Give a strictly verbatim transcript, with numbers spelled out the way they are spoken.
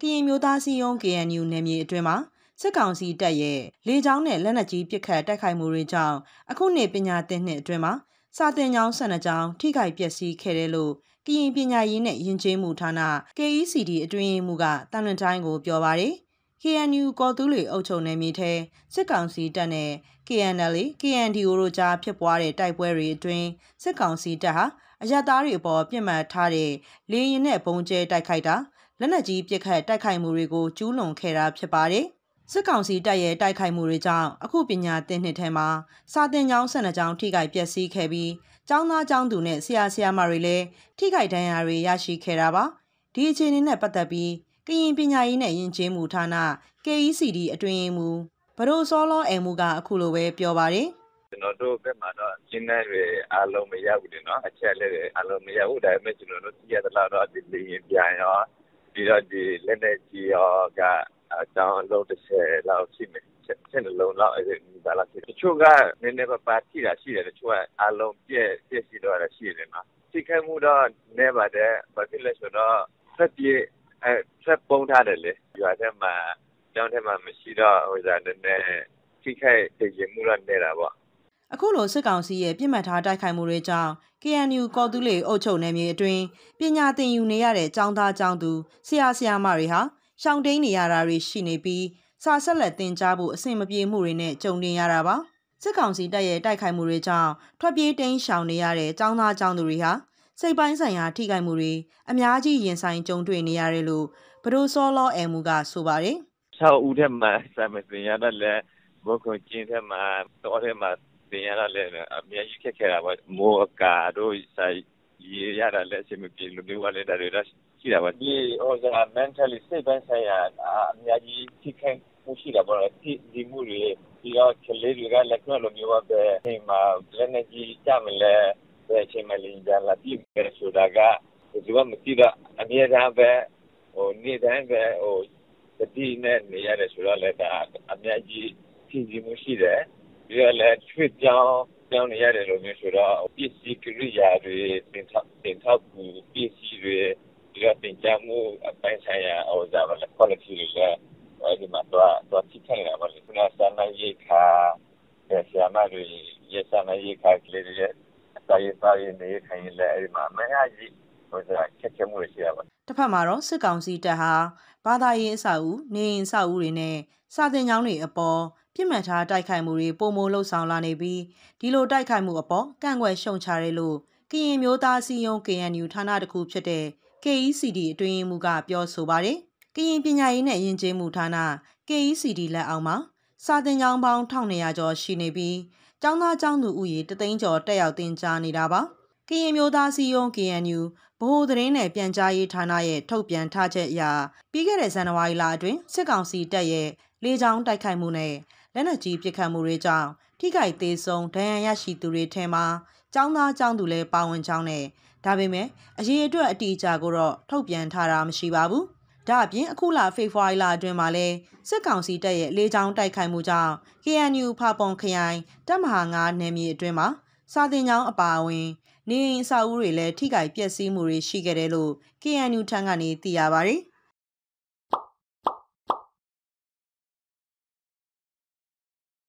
ကရင်မျိုးသားစီယုံ K N U နယ်မြေအတွင်းမှာစစ်ကောင်စီတပ်ရဲ့လေကြောင်းနဲ့လက်နက်ကြီးပစ်ခတ်တိုက်ခိုက်မှုတွေကြောင့်အခုနှစ်ပညာသင်နှစ်အတွင်းမှာစာသင်ကျောင်းဆယ်နှစ်ကျောင်းထိခိုက်ပျက်စီးခဲ့တယ်လို့ကရင်ပညာရေးနဲ့ယဉ်ကျေးမှုဌာန K E C D အတွင်းရေးမှူးကတန်လွင်တိုင်းကိုပြောပါတယ်။ K N U ကော်တူးလေအုပ်ချုပ်နယ်မြေထဲစစ်ကောင်စီတပ်နဲ့ K N L A K N D O တို့ကြားဖြစ်ပွားတဲ့တိုက်ပွဲတွေအတွင်းစစ်ကောင်စီတပ်ဟာအရပ်သားတွေအပေါ်ပြစ်မှတ်ထားတဲ့လေရင်နဲ့ပုံကျဲတိုက်ခိုက်တာလက်နက်ကြီးပစ်ခတ်တိုက်ခိုက်မှုတွေကိုကျူးလွန်ခဲ့တာဖြစ်ပါတယ်။စစ်ကောင်စီတပ်ရဲ့တိုက်ခိုက်မှုတွေကြောင့်အခုပညာသင်နှစ်ထဲမှာစာသင်ကျောင်းဆယ်နှစ်ကျောင်းထိခိုက်ပျက်စီးခဲ့ပြီးကျောင်းသားကျောင်းသူနဲ့ဆရာဆရာမတွေလည်းထိခိုက်ဒဏ်ရာတွေရရှိခဲ့တာပါ။ဒီအခြေအနေနဲ့ပတ်သက်ပြီးကရင်ပညာရေးနဲ့ယဉ်ကျေးမှုဌာန K E C D အတွင်းရေးမှူးဘဒိုစောလောအဲမှုကအခုလိုပဲပြောပါတယ်။ကျွန်တော်တို့ဘက်မှာတော့ကျင်းတဲ့တွေအားလုံးမရောက်ဘူးနော်အချက်လေးတွေအားလုံးမရောက်ဘူးဒါပေမဲ့ကျွန်တော်တို့သိရသလောက်တော့ဒီလေရင်ပြန်ရောပြီးတော့ဒီလက်နဲ့ကြီးရောကအကြောင်းအလုံးတစ်ဆယ်လောက်ရှိမယ်ဆက်နှလုံးလောက်အဲ့ဒီဒါလာတချို့ကနည်းနည်းပါပါထိတာရှိတယ်တချို့ကအားလုံးပြည့်ပြည့်စီတော့ရရှိတယ်နော်ထိခိုက်မှုတော့နည်းပါတယ်ဘာဖြစ်လဲဆိုတော့ဆက်ပြေအဲဆက်ပုံထားတယ်လေရွာထဲမှာကျောင်းထဲမှာမရှိတော့ဟိုဇာနည်းနည်းထိခိုက်တည်ရင်မှုတော့နေတာပေါ့အခုလိုစစ်ကောင်စီရဲ့ပြစ်မှတ်ထားတိုက်ခိုက်မှုတွေကြောင့် K N U ကော်တူးလေအုပ်ချုပ်နယ်မြေအတွင်းပညာသင်ယူနေရတဲ့ကျောင်းသားကျောင်းသူဆရာဆရာမတွေဟာရှောင်တိန်နေရတာတွေရှိနေပြီးစာဆက်လက်သင်ကြားဖို့အဆင်မပြေမှုတွေနဲ့ကြုံနေရတာပါစစ်ကောင်စီတပ်ရဲ့တိုက်ခိုက်မှုတွေကြောင့်ထွက်ပြေးတိမ်းရှောင်နေရတဲ့ကျောင်းသားကျောင်းသူတွေဟာစိတ်ပိုင်းဆိုင်ရာထိခိုက်မှုတွေအများကြီးရင်ဆိုင်ကြုံတွေ့နေရတယ်လို့ဘဒိုစောလောအဲမှုကဆိုပါတယ်ဆောက်ဦးထဲမှာစာမသင်ရတဲ့လေဘုခုချင်းထဲမှာတော်ထဲမှာသင်ရတာလည်းအများကြီးခက်ခဲတာပါမိုးအကာတို့ဆိုင်ရရတာလည်းအဆင်မပြေလို့မျိုးကလည်းဒါတွေတော့ရှိတာပါဒီဟိုက mentally စိတ်ပိုင်းဆိုင်ရာအများကြီးထိခိုက်မှုရှိတာပေါ့ဒီဒီမှုတွေဒီတော့ကလေးတွေကလည်းကတော့လိုမျိုးပဲဒီမှာလည်းနေကြီးကြမလဲဘယ်ချိန်မှလင်းကြလာပြီးပဲဆိုတာကဒီကမတိတော့အမြဲတမ်းပဲဟိုနေ့တိုင်းပဲဟိုတတိနဲ့နေရတယ်ဆိုတော့လည်းဒါအများကြီးဖြည့်ဆည်းမှုရှိတယ်ဒီကလည်းချွေပြောင်းပြောင်းနေရတယ်လို့မျိုးဆိုတော့ပစ္စည်းကိရိယာတွေတင်ထောက်တင်ထောက်မှုပစ္စည်းတွေဒီကတင်ကြမှုအပိုင်းဆိုင်ရာဟိုဇာတ်လည်း quality တွေလည်းအဲဒီမှာတော့တော့ထိခိုက်တာပါလေခုနစာမရေးခါဆရာမတွေရစာမရေးခါကလေးတွေစာရေးစာရေးနေခိုင်းလဲအဲဒီမှာမရကြီးဟိုဇာတ်ချက်ချက်မှုတွေရှိရပါတစ်ဖက်မှာတော့စစ်ကောင်စီတပ်ဟာဘာသာရေးအဆောက်အဦနေအိမ်အဆောက်အဦတွေနဲ့စာသင်ကျောင်းတွေအပေါ်ပြစ်မှတ်ထားတိုက်ခိုက်မှုတွေပုံမိုလှုပ်ဆောင်လာနေပြီးဒီလိုတိုက်ခိုက်မှုအပေါ်ကန့်ကွက်ရှုံချတယ်လို့ကရင်မျိုးသားစီယုံ K N U ဌာနတစ်ခုဖြစ်တဲ့ K E C D အတွင်းရေးမှူးကပြောဆိုပါတယ်ကရင်ပညာရေးနဲ့ယဉ်ကျေးမှုဌာန K E C D လက်အောက်မှာစာသင်ကျောင်းပေါင်းတစ်ထောင်နှစ်ရာကျော်ရှိနေပြီးကျောင်းသားကျောင်းသူဦးရေတသိန်းကျော်တက်ရောက်သင်ကြားနေတာပါကရင်မျိုးသားစီယုံ K N U ဗဟိုသတင်းနဲ့ပြန်ကြားရေးဌာနရဲ့ထုတ်ပြန်ထားချက်အရပြီးခဲ့တဲ့ဇန်နဝါရီလအတွင်းစစ်ကောင်စီတပ်ရဲ့လေကြောင်းတိုက်ခိုက်မှုနဲ့လက်နက်ကြီးပစ်ခတ်မှုတွေကြောင့်ထိခိုက်သေးဆုံးဒဏ်ရာရရှိသူတွေထဲမှာကျောင်းသားကျောင်းသူလည်းပါဝင်ကြောင်းနဲ့ဒါပေမဲ့အရေးအတွက်အတိအကျကိုတော့ထုတ်ပြန်ထားတာမရှိပါဘူး။ဒါအပြင်အခုလဖေဖော်ဝါရီလအတွင်းမှာလည်းစစ်ကောင်စီတပ်ရဲ့လေကြောင်းတိုက်ခိုက်မှုကြောင့် K N U ဖာပွန်ခရိုင်တပ်မဟာငါးနယ်မြေအတွင်းမှာစာသင်ကျောင်းအပါအဝင်နေအိမ်အဆောက်အဦတွေလည်းထိခိုက်ပျက်စီးမှုတွေရှိခဲ့တယ်လို့ K N U ထံကနေသိရပါတယ်။